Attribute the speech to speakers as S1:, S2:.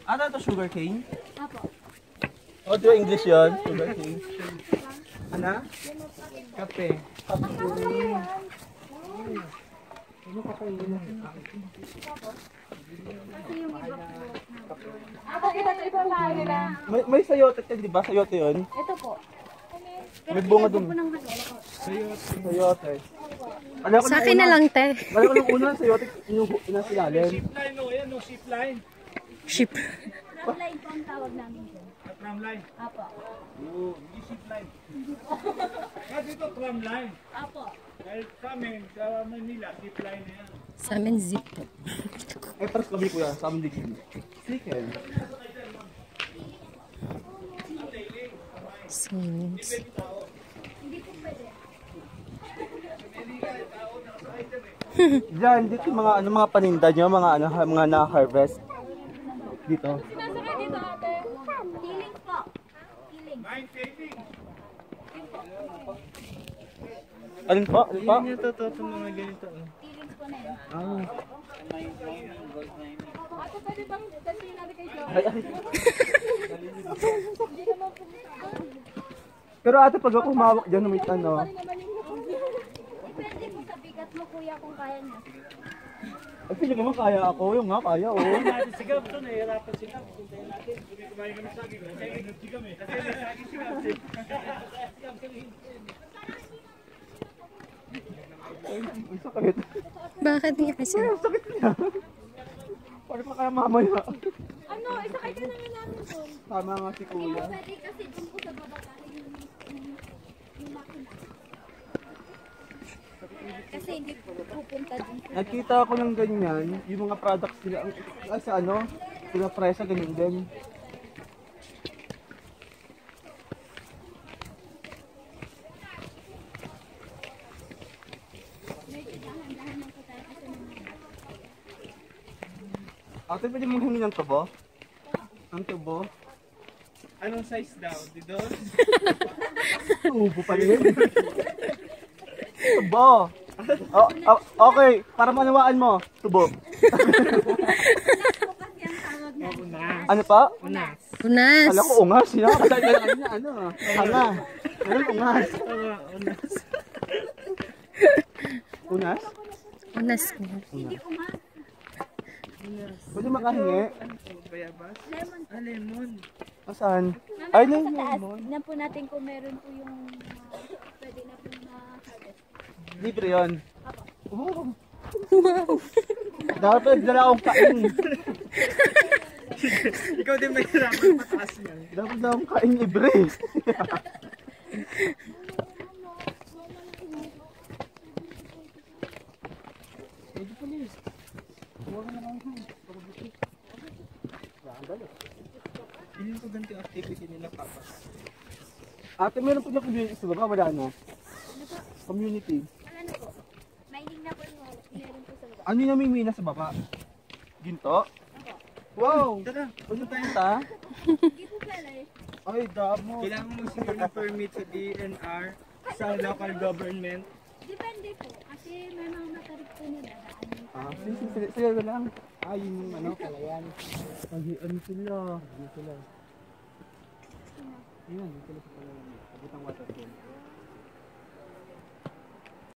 S1: Ano ito, sugar cane?
S2: Apo.
S1: O, di ba English yun? Sugar cane. Ano? Kape. Ano kakainin mo?
S2: Kasi yung iba po. Ako kita ito ipapaan nila.
S1: May sayote yan, di ba? Sayote yun?
S2: Ito po.
S1: May bunga dun. Sayote.
S3: Sa akin na lang, te.
S1: Alam ko nung una, sayote, inasilalim.
S4: Ship line, no? Yan, no? Ship line.
S3: Ship.
S2: Tramline po ang tawag namin dyan.
S4: Tram line.
S2: Apo.
S4: Oo, hindi ship line. Dito tram line.
S2: Apo.
S4: Dahil sa amin, sa Manila, ship line na yan.
S3: Sa amin, zip.
S1: Eh, paras kami kuya, sa amin din. Chicken.
S3: Swimmings.
S1: Diyan, dito mga ano mga paninda nyo, mga na-harvest. Dito.
S2: Sinasakay dito ate. Feelings po. Feelings.
S4: Mind saving.
S1: Alin po? Alin po?
S4: Hindi niya totoo mga ganito.
S2: Feelings po na yan.
S1: Ah.
S2: Ako pwede bang sabihin natin kay Joe?
S1: Ay, ay.
S2: Hindi naman po.
S1: Pero ate, pag ako humawak dyan, may ano.
S2: Depende po sa bigat mo kuya kung kaya niya.
S1: Ay, feeling naman kaya ako. Yung nga, kaya oh.
S4: Natin sigap ito, nahihirapan sigap. Puntayin natin. Kumain kami sa akin. Kasi nagsigam eh. Kasi may sa akin sigap.
S1: Ang sakit.
S3: Bakit niya kasi?
S1: Ang sakit niya. Paano pa kaya mamaya?
S2: Ano, isakay ka namin namin doon.
S1: Tama nga si kuya.
S2: Pwede kasi doon po sa baba yung makina. Kasi hindi po pupunta dun.
S1: Nakita ko ng ganyan, yung mga products nila, sa ano, sila presa, ganyan din. Ate, pwede mong hingin ng tubo? Ang tubo?
S4: Anong size daw? Dito?
S1: Tubo pa rin. Tubo! Okay, para manawaan mo, tubo. Ano pa?
S4: Unas.
S3: Unas.
S1: Alam ko ungas, yun ako kasali na kanina, ano, hanga. Ano, ungas.
S4: Unas.
S1: Unas?
S3: Unas.
S2: Hindi ko ma.
S1: Pwede makahingi?
S4: Bayabas?
S2: Lemon.
S4: Ah, lemon.
S1: Asan? Ay,
S2: Sa
S1: no,
S2: taas.
S1: no.
S2: Tignan po natin kung meron po yung pwede na po na-harvest.
S1: Libre yun. Oh. Dapat dala akong kain.
S4: Ikaw din may hirapan pataas yan.
S1: Dapat dala akong kain libre. Pwede pa rin. Huwag na lang.
S4: Hindi ko ganito yung activity nila, Papa.
S1: Ate, meron po na community sa baba, wala na. Community.
S2: Ano po? Mining na po meron po sa baba.
S1: Ano yung namimina sa baba? Ginto? Wow!
S4: Tara,
S1: Ano tayo ta?
S2: Hindi po pala eh.
S1: Ay, damo.
S4: kailangan mo siguro ng permit sa DNR, sa local government.
S2: Depende po. Kasi may mga matarik po nila.
S1: Ah, sige na lang. Ah, yung ano, kalayan. Ay, ano sila? Ano sila? Ayan, dito sila sa kalayan. Abutang water.